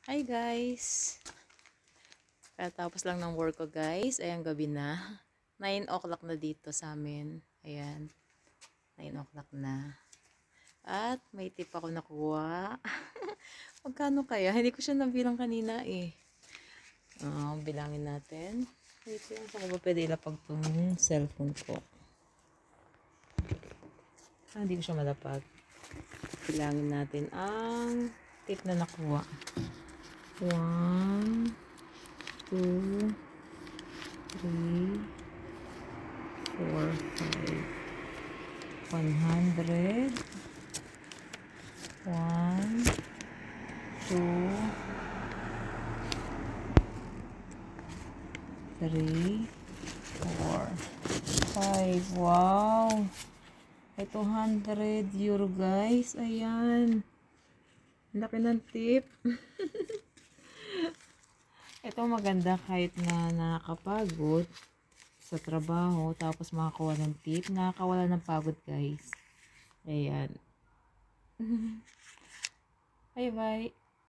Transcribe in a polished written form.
Hi guys! Katapos lang ng work ko guys. Ayan, gabi na. 9 o'clock na dito sa amin. Ayan. 9 o'clock na. At may tip ako nakuha. Magkano kaya? Hindi ko siya nabilang kanina eh. Bilangin natin. Wait lang. Saan ko ba pwede ilapag itong cellphone ko? Hindi ko siya malapag. Bilangin natin ang tip na nakuha. 1, 2, 3, 4, 5, 100, 1, 2, 3, 4, 5. Wow! Ay, 200 euro guys. Ayan. Laki ng tip. Ito maganda kahit na nakakapagod sa trabaho, tapos makakuha ng tip, nakakawala ng pagod guys. Ayan. Bye bye.